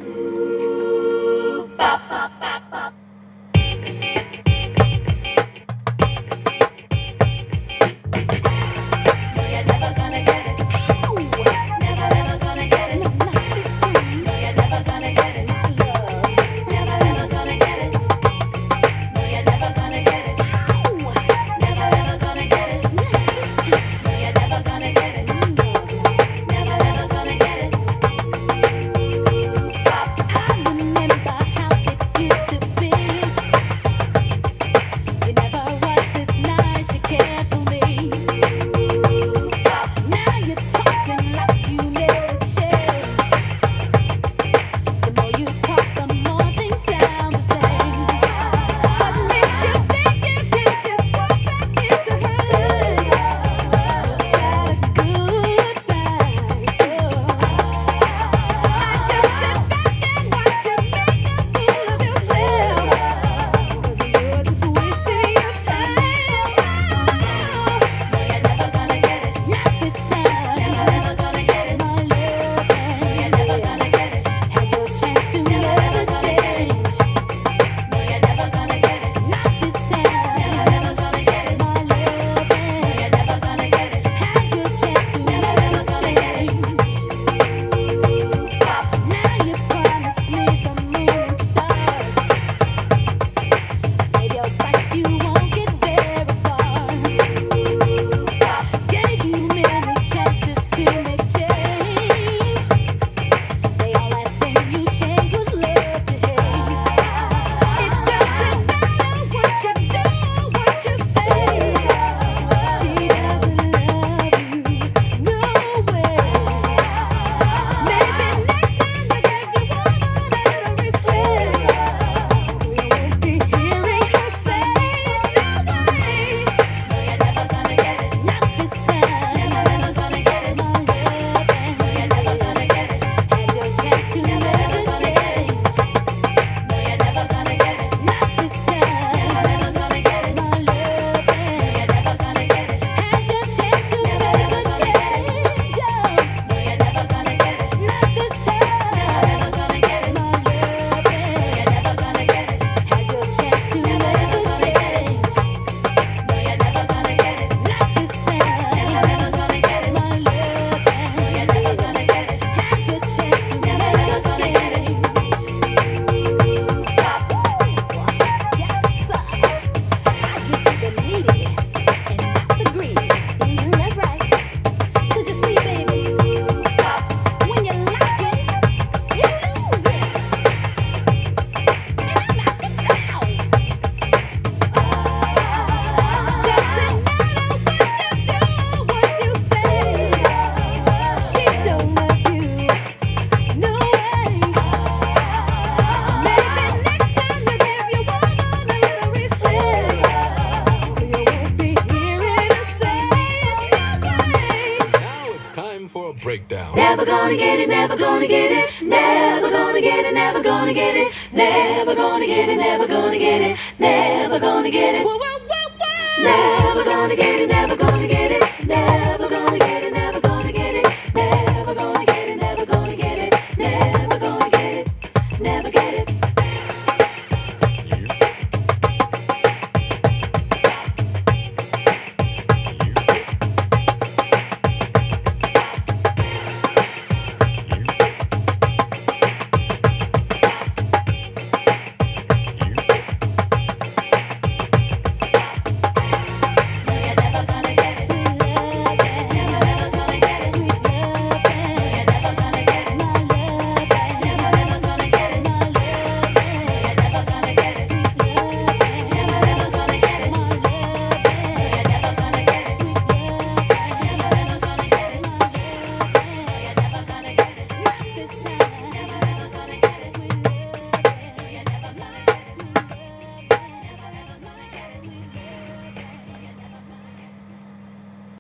Ooh, bop, bop, bop, bop. No, you're never gonna get it. Never, never gonna get it. No, you're never gonna get it. Never, never gonna get it. No, you're never gonna get it. Never, never gonna get it. No, you're never gonna get it. Never, never gonna get it. I remember how it used to be. You never was this nice, you cared for me. Now you're talking like you never changed. The more you talk, the more things sound the same. What makes you think you can just walk back into her? Had a good time. I just sit back and watch you make a fool of yourself. 'Cause you're just wasting your time. No, you're never gonna get it. Not this time. Never, never gonna get it. My love, No, you're never gonna get it. had your chance to never change. No, you're never gonna get it. Not this time. Never, never gonna get it. My love, No, you're never gonna get it. had your chance to never change. Now you promise me the moon and stars. Save your life, you won't get very far. Gave you many chances to make change. They all had thing you changed was love to hate. It doesn't matter what you do, what you say. She doesn't love you, no way. Maybe next time you give your woman a little respect, so you won't be hearing her say no way. No, you're never gonna get it. Not this time. Never, never gonna get it. My love, No, you're never gonna get it. had your chance to never change. No, you're never gonna get it. Not this time. Never, never gonna get it. My love, No, you're never gonna get it. had your chance to never change. No, you're never gonna get it. Not this time. Never, never gonna get it. My love, No, you're never gonna get it. had your chance to never change. No, you're never gonna get it. Not this time. Never, never gonna get it. My love, No, you're never gonna get it. had your chance to never change. Yes, sir. I give you the needy and not the greedy. That's right. 'Cause you see, baby, when you like it, you lose it. And I knock it down. Doesn't matter what you do, what you say. She don't love you, no way. Maybe next time you give your woman a little respect, so you won't be hearing her say no way. Now it's time for a breakdown. Never gonna get it, never gonna get it, never gonna get it, never gonna get it, never gonna get it, never gonna get it, never gonna get it, Whoa, whoa, whoa, whoa. never gonna get it, never gonna get it, never gonna get it.